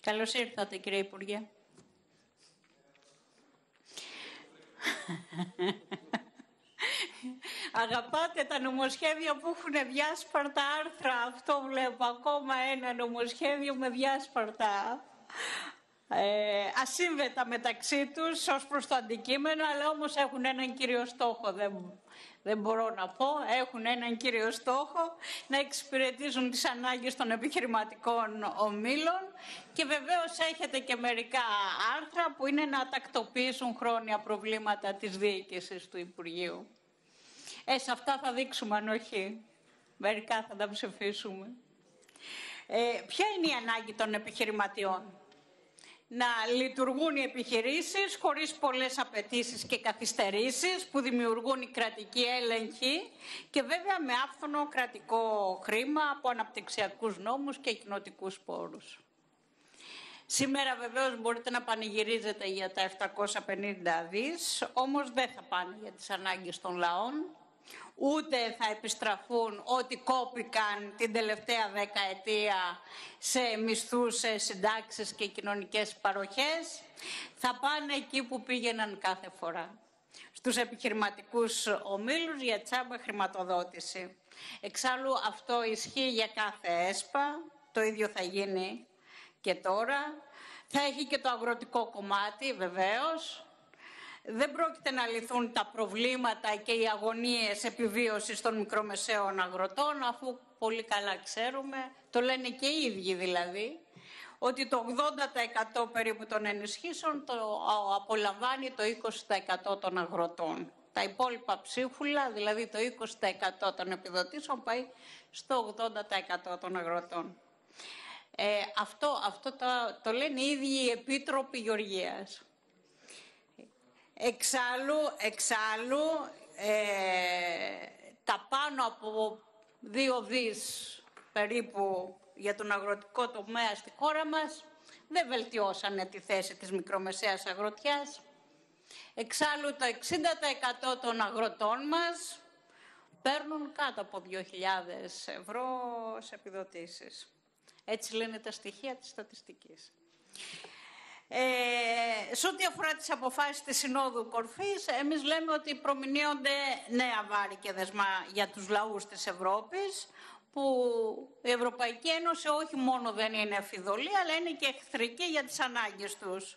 Καλώς ήρθατε, κύριε Υπουργέ. Αγαπάτε τα νομοσχέδια που έχουν διάσπαρτα άρθρα. Αυτό βλέπω. Ακόμα ένα νομοσχέδιο με διάσπαρτα. Ασύμβετα μεταξύ τους ως προς το αντικείμενο, αλλά όμως έχουν έναν κύριο στόχο. Δεν μπορώ να πω. Έχουν έναν κύριο στόχο να εξυπηρετήσουν τις ανάγκες των επιχειρηματικών ομίλων και βεβαίως έχετε και μερικά άρθρα που είναι να τακτοποιήσουν χρόνια προβλήματα της διοίκησης του Υπουργείου. Σε αυτά θα δείξουμε αν όχι. Μερικά θα τα ψηφίσουμε. Ποια είναι η ανάγκη των επιχειρηματιών? Να λειτουργούν οι επιχειρήσεις χωρίς πολλές απαιτήσεις και καθυστερήσεις που δημιουργούν οι κρατικοί έλεγχοι και βέβαια με άφθονο κρατικό χρήμα από αναπτυξιακούς νόμους και κοινοτικούς πόρους. Σήμερα βεβαίως μπορείτε να πανηγυρίζετε για τα 750 δις, όμως δεν θα πάνε για τις ανάγκες των λαών, ούτε θα επιστραφούν ό,τι κόπηκαν την τελευταία δεκαετία σε μισθούς, σε συντάξεις και κοινωνικές παροχές. Θα πάνε εκεί που πήγαιναν κάθε φορά. Στους επιχειρηματικούς ομίλους για τσάμπα χρηματοδότηση. Εξάλλου αυτό ισχύει για κάθε ΕΣΠΑ, το ίδιο θα γίνει και τώρα. Θα έχει και το αγροτικό κομμάτι βεβαίως. Δεν πρόκειται να λυθούν τα προβλήματα και οι αγωνίες επιβίωσης των μικρομεσαίων αγροτών, αφού πολύ καλά ξέρουμε, το λένε και οι ίδιοι δηλαδή, ότι το 80% περίπου των ενισχύσεων το απολαμβάνει το 20% των αγροτών. Τα υπόλοιπα ψίχουλα, δηλαδή το 20% των επιδοτήσεων, πάει στο 80% των αγροτών. Αυτό το λένε οι ίδιοι οι Επίτροποι Γεωργίας. Εξάλλου, τα πάνω από 2 δις περίπου για τον αγροτικό τομέα στη χώρα μας δεν βελτιώσανε τη θέση της μικρομεσαίας αγροτιάς. Εξάλλου το 60% των αγροτών μας παίρνουν κάτω από 2.000 ευρώ σε επιδοτήσεις. Έτσι λένε τα στοιχεία της στατιστικής. Σε ό,τι αφορά τις αποφάσεις της Συνόδου Κορφής, εμείς λέμε ότι προμηνύονται νέα βάρη και δεσμά για τους λαούς της Ευρώπης, που η Ευρωπαϊκή Ένωση όχι μόνο δεν είναι φιδωλή, αλλά είναι και εχθρική για τις ανάγκες τους.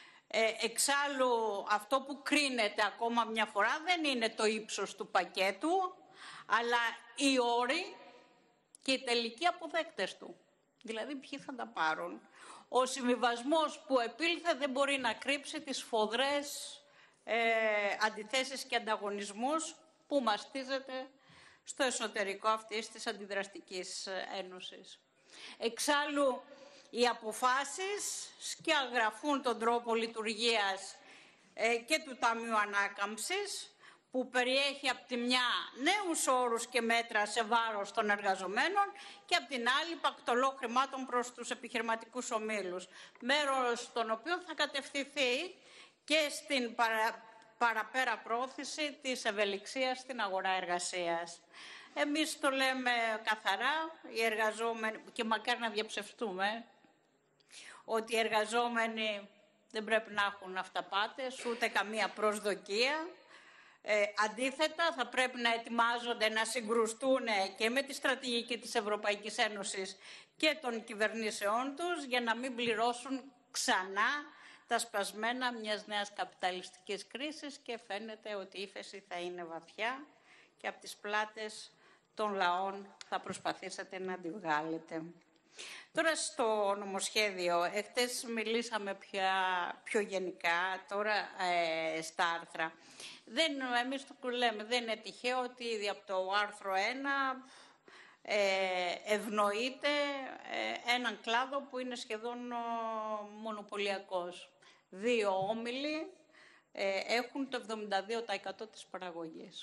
Εξάλλου, αυτό που κρίνεται ακόμα μια φορά δεν είναι το ύψος του πακέτου, αλλά οι όροι και οι τελικοί αποδέκτες του. Δηλαδή, ποιοι θα τα πάρουν. Ο συμβιβασμός που επήλθε δεν μπορεί να κρύψει τις σφοδρές αντιθέσεις και ανταγωνισμούς που μαστίζεται στο εσωτερικό αυτής της αντιδραστικής ένωσης. Εξάλλου, οι αποφάσεις σκιαγραφούν τον τρόπο λειτουργίας και του Ταμείου Ανάκαμψης, που περιέχει από τη μια νέους όρους και μέτρα σε βάρος των εργαζομένων και από την άλλη πακτολό χρημάτων προς τους επιχειρηματικούς ομίλους, μέρος των οποίων θα κατευθυνθεί και στην παραπέρα πρόθεση της ευελιξίας στην αγορά εργασίας. Εμείς το λέμε καθαρά, οι εργαζόμενοι, και μακάρι να διαψευτούμε, ότι οι εργαζόμενοι δεν πρέπει να έχουν αυταπάτες, ούτε καμία προσδοκία. Αντίθετα, θα πρέπει να ετοιμάζονται να συγκρουστούν και με τη στρατηγική της Ευρωπαϊκής Ένωσης και των κυβερνήσεών τους για να μην πληρώσουν ξανά τα σπασμένα μιας νέας καπιταλιστικής κρίσης, και φαίνεται ότι η ύφεση θα είναι βαθιά και από τις πλάτες των λαών θα προσπαθήσετε να τη βγάλετε. Τώρα στο νομοσχέδιο, εχθές μιλήσαμε πιο γενικά, τώρα στα άρθρα. Εμείς το λέμε, δεν είναι τυχαίο ότι ήδη από το άρθρο 1 ευνοείται έναν κλάδο που είναι σχεδόν μονοπωλιακός. 2 όμιλοι έχουν το 72% της παραγωγής.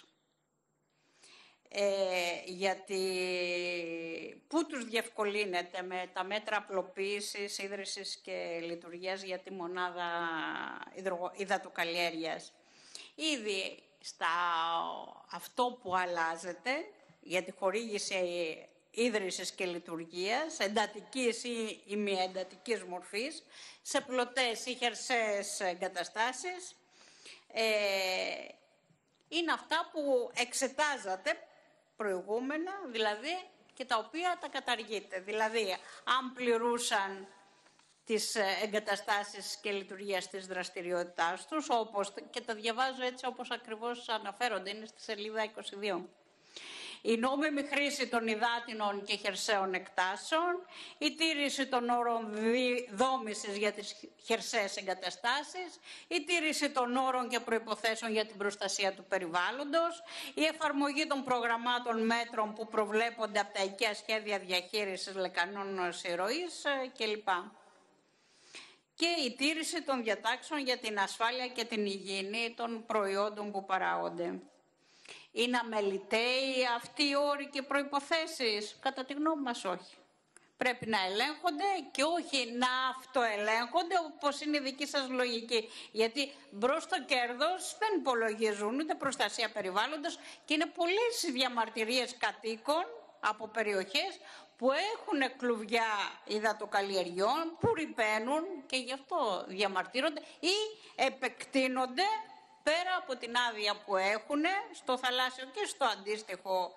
Γιατί πού τους διευκολύνεται με τα μέτρα απλοποίησης, ίδρυσης και λειτουργίας για τη μονάδα υδατοκαλλιέργειας. Ήδη αυτό που αλλάζεται για τη χορήγηση ίδρυσης και λειτουργίας, εντατικής ή ημιεντατικής μορφής, σε πλωτές ή χερσαίες εγκαταστάσεις. Είναι αυτά που εξετάζατε προηγούμενα, δηλαδή, και τα οποία τα καταργείτε. Δηλαδή, αν πληρούσαν τις εγκαταστάσεις και λειτουργίας της δραστηριότητάς τους, όπως, και τα διαβάζω έτσι όπως ακριβώς αναφέρονται, είναι στη σελίδα 22. Η νόμιμη χρήση των υδάτινων και χερσαίων εκτάσεων, η τήρηση των όρων δόμησης για τις χερσαίες εγκαταστάσεις, η τήρηση των όρων και προϋποθέσεων για την προστασία του περιβάλλοντος, η εφαρμογή των προγραμμάτων μέτρων που προβλέπονται από τα οικαία σχέδια διαχείρισης λεκανών συρροής κλπ. Και η τήρηση των διατάξεων για την ασφάλεια και την υγιεινή των προϊόντων που παράγονται. Είναι αμεληταίοι αυτοί οι όροι και προϋποθέσεις? Κατά τη γνώμη μας όχι. Πρέπει να ελέγχονται και όχι να αυτοελέγχονται όπως είναι η δική σας λογική. Γιατί μπρος στο κέρδος δεν υπολογίζουν ούτε προστασία περιβάλλοντος και είναι πολλές οι διαμαρτυρίες κατοίκων από περιοχές που έχουν κλουβιά υδατοκαλλιεργειών, που ρυπαίνουν και γι' αυτό διαμαρτύρονται ή επεκτείνονται πέρα από την άδεια που έχουν στο θαλάσσιο και στο αντίστοιχο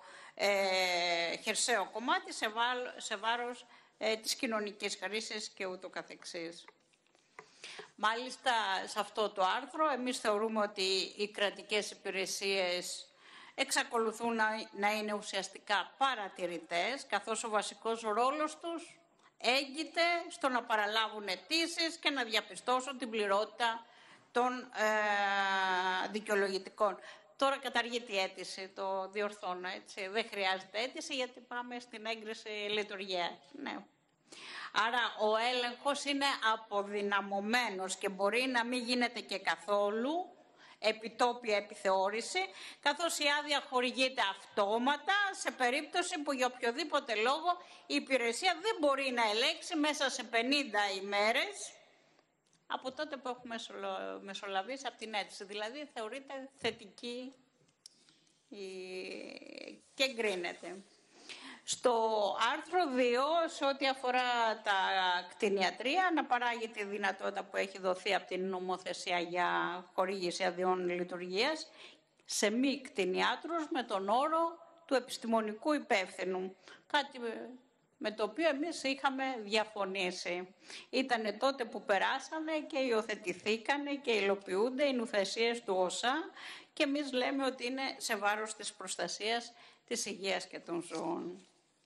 χερσαίο κομμάτι σε βάρος της κοινωνικής χρήσης και ούτω καθεξής. Μάλιστα, σε αυτό το άρθρο, εμείς θεωρούμε ότι οι κρατικές υπηρεσίες εξακολουθούν να είναι ουσιαστικά παρατηρητές, καθώς ο βασικός ρόλος τους έγκυται στο να παραλάβουν αιτήσεις και να διαπιστώσουν την πληρότητα των δικαιολογητικών. Τώρα καταργείται η αίτηση, το διορθώνω, έτσι. Δεν χρειάζεται αίτηση γιατί πάμε στην έγκριση λειτουργίας. Ναι. Άρα ο έλεγχος είναι αποδυναμωμένος και μπορεί να μην γίνεται και καθόλου επιτόπια επιθεώρηση, καθώς η άδεια χορηγείται αυτόματα σε περίπτωση που για οποιοδήποτε λόγο η υπηρεσία δεν μπορεί να ελέγξει μέσα σε 50 ημέρες από τότε που έχουμε μεσολαβήσει από την αίτηση. Δηλαδή θεωρείται θετική και εγκρίνεται. Στο άρθρο 2, σε ό,τι αφορά τα κτηνιατρία, αναπαράγει τη δυνατότητα που έχει δοθεί από την νομοθεσία για χορήγηση αδειών λειτουργίας σε μη κτηνιάτρους με τον όρο του επιστημονικού υπεύθυνου. Κάτι με το οποίο εμείς είχαμε διαφωνήσει. Ήτανε τότε που περάσανε και υιοθετηθήκανε και υλοποιούνται οι νουθεσίες του ΩΣΑ και εμείς λέμε ότι είναι σε βάρος της προστασίας της υγείας και των ζώων.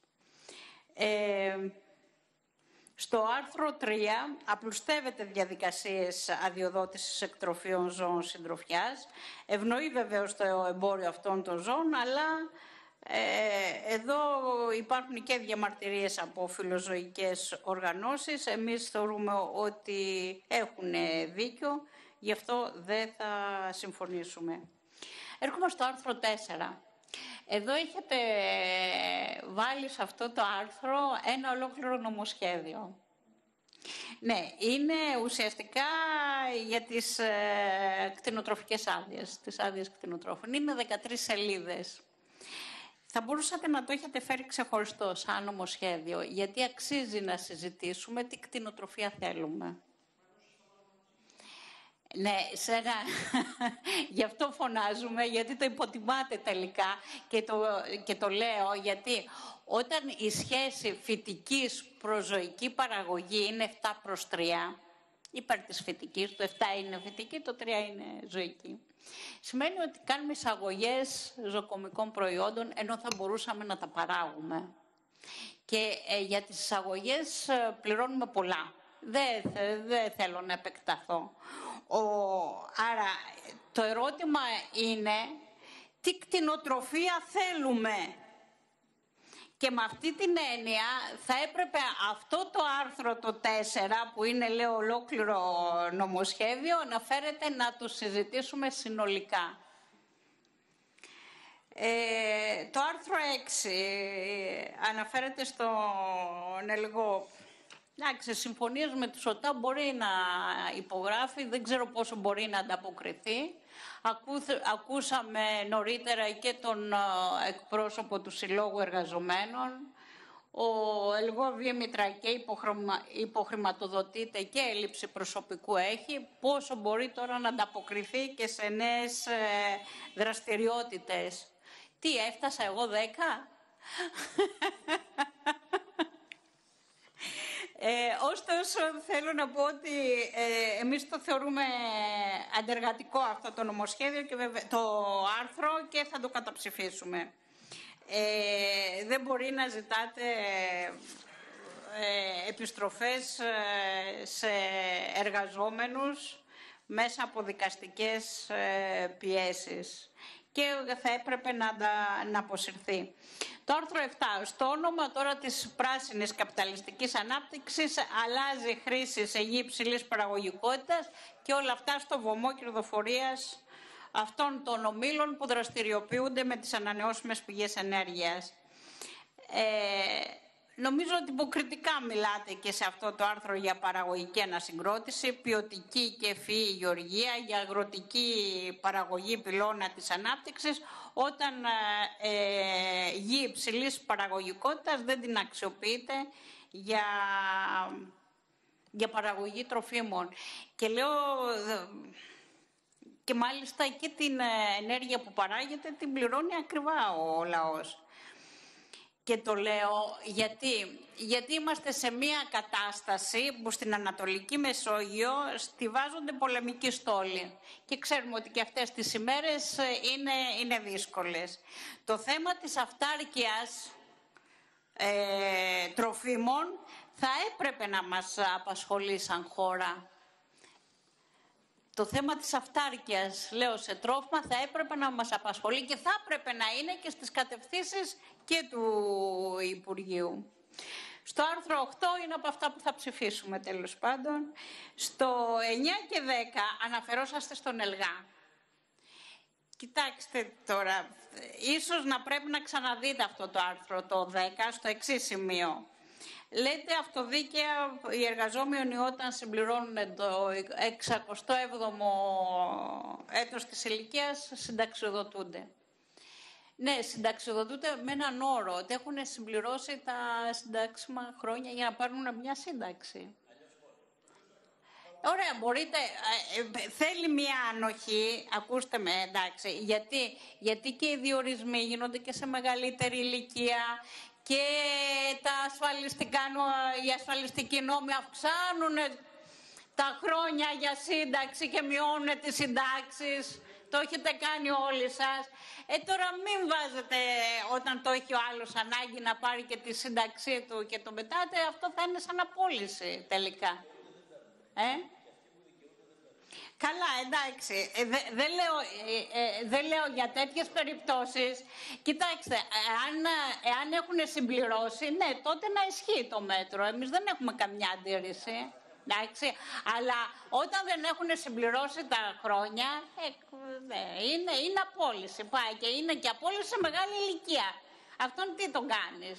Στο άρθρο 3 απλουστεύεται διαδικασίες αδειοδότησης εκτροφίων ζώων συντροφιάς. Ευνοεί βεβαίως το εμπόριο αυτών των ζώων, αλλά εδώ υπάρχουν και διαμαρτυρίες από φιλοζωικές οργανώσεις. Εμείς θεωρούμε ότι έχουν δίκιο, γι' αυτό δεν θα συμφωνήσουμε. Έρχομαι στο άρθρο 4. Εδώ έχετε βάλει σε αυτό το άρθρο ένα ολόκληρο νομοσχέδιο. Ναι, είναι ουσιαστικά για τις κτηνοτροφικές άδειες, τις άδειες κτηνοτρόφων. Είναι 13 σελίδες. Θα μπορούσατε να το έχετε φέρει ξεχωριστό σαν νομοσχέδιο, γιατί αξίζει να συζητήσουμε τι κτηνοτροφία θέλουμε. Ναι, γι' αυτό φωνάζουμε, γιατί το υποτιμάτε τελικά και το λέω, γιατί όταν η σχέση φυτικής προς-ζωική παραγωγή είναι 7/3, υπέρ της φυτικής, το 7 είναι φυτική, το 3 είναι ζωική. Σημαίνει ότι κάνουμε εισαγωγές ζωοκομικών προϊόντων, ενώ θα μπορούσαμε να τα παράγουμε. Και για τις εισαγωγές πληρώνουμε πολλά. Δεν θέλω να επεκταθώ. Άρα το ερώτημα είναι τι κτηνοτροφία θέλουμε. Και με αυτή την έννοια θα έπρεπε αυτό το άρθρο το 4 που είναι λέω ολόκληρο νομοσχέδιο αναφέρεται να το συζητήσουμε συνολικά. Το άρθρο 6 αναφέρεται στον ελεγό. Εντάξει, συμφωνίες με τους ΟΤΑ μπορεί να υπογράφει, δεν ξέρω πόσο μπορεί να ανταποκριθεί. Ακούσαμε νωρίτερα και τον εκπρόσωπο του Συλλόγου Εργαζομένων, Ελγό Δήμητρα και υποχρηματοδοτείται και έλλειψη προσωπικού έχει. Πόσο μπορεί τώρα να ανταποκριθεί και σε νέες δραστηριότητες. Τι, έφτασα εγώ 10? Ωστόσο, θέλω να πω ότι εμείς το θεωρούμε αντεργατικό αυτό το νομοσχέδιο και το άρθρο και θα το καταψηφίσουμε. Δεν μπορεί να ζητάτε επιστροφές σε εργαζόμενους μέσα από δικαστικές πιέσεις και θα έπρεπε να αποσυρθεί. Το άρθρο 7. Στο όνομα τώρα της πράσινης καπιταλιστικής ανάπτυξης αλλάζει χρήση σε γη υψηλής παραγωγικότητας και όλα αυτά στο βωμό κερδοφορίας αυτών των ομίλων που δραστηριοποιούνται με τις ανανεώσιμες πηγές ενέργειας. Νομίζω ότι υποκριτικά μιλάτε και σε αυτό το άρθρο για παραγωγική ανασυγκρότηση, ποιοτική και ευφυή γεωργία, για αγροτική παραγωγή πυλώνα της ανάπτυξης, όταν γη υψηλής παραγωγικότητας δεν την αξιοποιείτε για παραγωγή τροφίμων. Και λέω... Και μάλιστα και την ενέργεια που παράγεται την πληρώνει ακριβά ο λαός. Και το λέω γιατί είμαστε σε μια κατάσταση που στην Ανατολική Μεσόγειο στιβάζονται πολεμικοί στόλοι. Και ξέρουμε ότι και αυτές τις ημέρες είναι δύσκολες. Το θέμα της αυτάρκειας τροφίμων θα έπρεπε να μας απασχολεί σαν χώρα. Το θέμα της αυτάρκειας, λέω, σε τρόφιμα θα έπρεπε να μας απασχολεί και θα έπρεπε να είναι και στις κατευθύνσεις και του Υπουργείου. Στο άρθρο 8 είναι από αυτά που θα ψηφίσουμε τέλος πάντων. Στο 9 και 10 αναφερόσαστε στον ΕΛΓΑ. Κοιτάξτε τώρα, ίσως να πρέπει να ξαναδείτε αυτό το άρθρο το 10 στο εξής σημείο. Λέτε αυτοδίκαια οι εργαζόμενοι όταν συμπληρώνουν το 67ο έτος της ηλικίας συνταξιοδοτούνται. Ναι, συνταξιοδοτούνται με έναν όρο, ότι έχουν συμπληρώσει τα συντάξιμα χρόνια για να πάρουν μια σύνταξη. Ωραία, μπορείτε, θέλει μια ανοχή, ακούστε με, εντάξει, γιατί και οι διορισμοί γίνονται και σε μεγαλύτερη ηλικία και οι ασφαλιστικοί νόμοι αυξάνουν τα χρόνια για σύνταξη και μειώνουν τις συντάξεις. Το έχετε κάνει όλοι σας. Τώρα μην βάζετε όταν το έχει ο άλλος ανάγκη να πάρει και τη σύνταξή του και το πετάτε, αυτό θα είναι σαν απόλυση τελικά. Καλά, εντάξει, δεν λέω για τέτοιες περιπτώσεις. Κοιτάξτε, εάν έχουν συμπληρώσει, ναι, τότε να ισχύει το μέτρο. Εμείς δεν έχουμε καμιά αντίρρηση. Εντάξει, αλλά όταν δεν έχουν συμπληρώσει τα χρόνια, είναι απόλυση. Πάει και είναι και απόλυση σε μεγάλη ηλικία. Αυτόν τι τον κάνεις.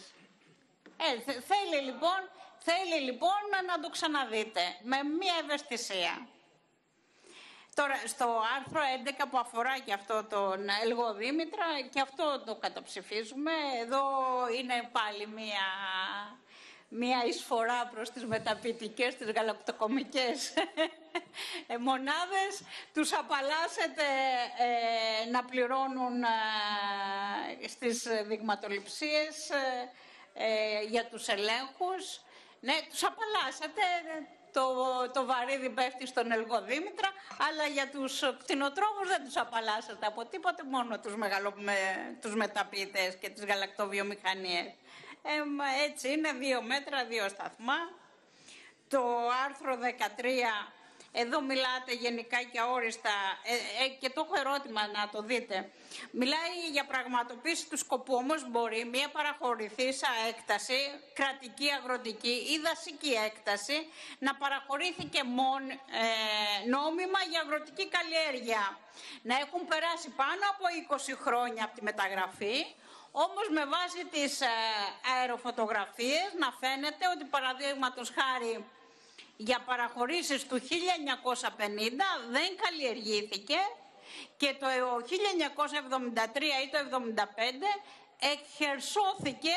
Θέλει λοιπόν να το ξαναδείτε με μία ευαισθησία. Τώρα, στο άρθρο 11 που αφορά και αυτό τον Ελγό Δήμητρα, και αυτό το καταψηφίζουμε. Εδώ είναι πάλι μία εισφορά προς τις μεταποιητικές, τις γαλακτοκομικές μονάδες. Τους απαλλάσσετε να πληρώνουν στις δειγματοληψίες για τους ελέγχους. Ναι, τους απαλλάσσετε. Το βαρύδι πέφτει στον Ελγό Δήμητρα, αλλά για τους κτηνοτρόφους δεν τους απαλλάσσετε από τίποτε, μόνο τους μεταποιητές και τις γαλακτοβιομηχανίες. Έτσι είναι, 2 μέτρα, 2 σταθμά. Το άρθρο 13, εδώ μιλάτε γενικά και αόριστα, και το έχω ερώτημα να το δείτε. Μιλάει για πραγματοποίηση του σκοπού, όμως μπορεί μια παραχωρηθήσα έκταση, κρατική, αγροτική ή δασική έκταση, να παραχωρήθηκε νόμιμα για αγροτική καλλιέργεια. Να έχουν περάσει πάνω από 20 χρόνια από τη μεταγραφή, όμως με βάση τις αεροφωτογραφίες να φαίνεται ότι, παραδείγματος χάρη, για παραχωρήσεις του 1950 δεν καλλιεργήθηκε και το 1973 ή το 1975 εκχερσώθηκε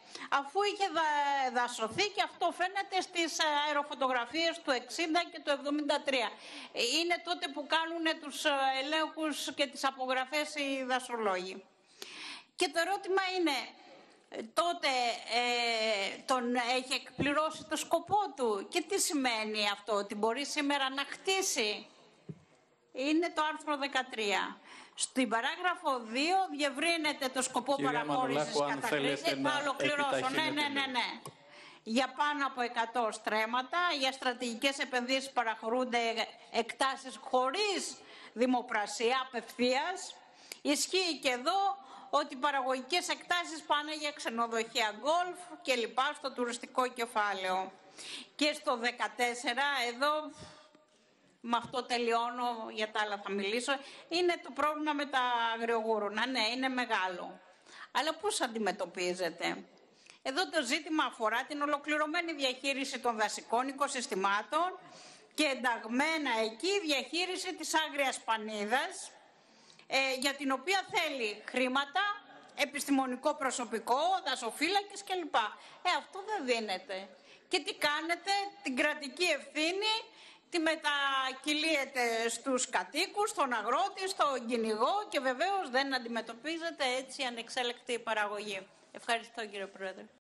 αφού είχε δασωθεί, και αυτό φαίνεται στις αεροφωτογραφίες του 60 και του 73. Είναι τότε που κάνουν τους ελέγχους και τις απογραφές οι δασολόγοι. Και το ερώτημα είναι, τότε τον έχει εκπληρώσει το σκοπό του? Και τι σημαίνει αυτό, ότι μπορεί σήμερα να χτίσει? Είναι το άρθρο 13. Στην παράγραφο 2 διευρύνεται το σκοπό παραχώρησης καταχρήσης. Θα ολοκληρώσω. Ναι. Για πάνω από 100 στρέμματα, για στρατηγικές επενδύσεις παραχωρούνται εκτάσεις χωρίς δημοπρασία, απευθείας. Ισχύει και εδώ ότι οι παραγωγικές εκτάσεις πάνε για ξενοδοχεία γκολφ και λοιπά στο τουριστικό κεφάλαιο. Και στο 14, εδώ με αυτό τελειώνω, για τα άλλα θα μιλήσω, είναι το πρόβλημα με τα αγριογούρουνα. Ναι, είναι μεγάλο. Αλλά πώς αντιμετωπίζεται? Εδώ το ζήτημα αφορά την ολοκληρωμένη διαχείριση των δασικών οικοσυστημάτων και ενταγμένα εκεί διαχείριση της άγριας πανίδας, για την οποία θέλει χρήματα, επιστημονικό προσωπικό, δασοφύλακες κλπ. Αυτό δεν δίνεται. Και τι κάνετε? Την κρατική ευθύνη τη μετακυλίεται στους κατοίκους, στον αγρότη, στον κυνηγό, και βεβαίως δεν αντιμετωπίζεται έτσι ανεξέλεκτη η παραγωγή. Ευχαριστώ, κύριε Πρόεδρε.